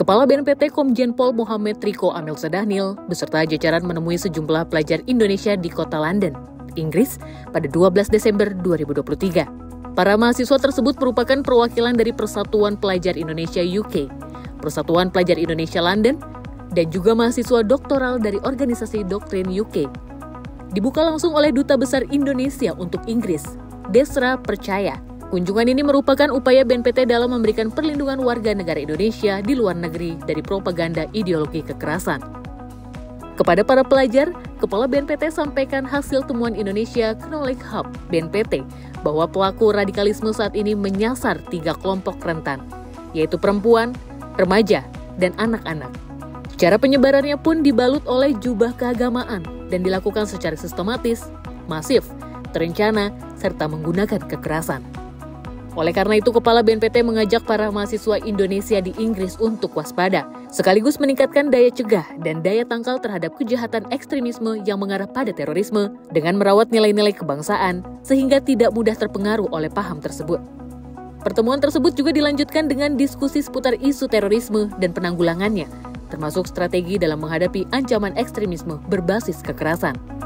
Kepala BNPT Komjen Pol Mohamed Riko Amil Sedahnil beserta jajaran menemui sejumlah pelajar Indonesia di kota London, Inggris pada 12 Desember 2023. Para mahasiswa tersebut merupakan perwakilan dari Persatuan Pelajar Indonesia UK, Persatuan Pelajar Indonesia London, dan juga mahasiswa doktoral dari Organisasi Doktrin UK. Dibuka langsung oleh Duta Besar Indonesia untuk Inggris, Desra Percaya. Kunjungan ini merupakan upaya BNPT dalam memberikan perlindungan warga negara Indonesia di luar negeri dari propaganda ideologi kekerasan. Kepada para pelajar, Kepala BNPT sampaikan hasil temuan Indonesia Knowledge Hub BNPT bahwa pelaku radikalisme saat ini menyasar 3 kelompok rentan, yaitu perempuan, remaja, dan anak-anak. Cara penyebarannya pun dibalut oleh jubah keagamaan dan dilakukan secara sistematis, masif, terencana, serta menggunakan kekerasan. Oleh karena itu, Kepala BNPT mengajak para mahasiswa Indonesia di Inggris untuk waspada, sekaligus meningkatkan daya cegah dan daya tangkal terhadap kejahatan ekstremisme yang mengarah pada terorisme dengan merawat nilai-nilai kebangsaan sehingga tidak mudah terpengaruh oleh paham tersebut. Pertemuan tersebut juga dilanjutkan dengan diskusi seputar isu terorisme dan penanggulangannya, termasuk strategi dalam menghadapi ancaman ekstremisme berbasis kekerasan.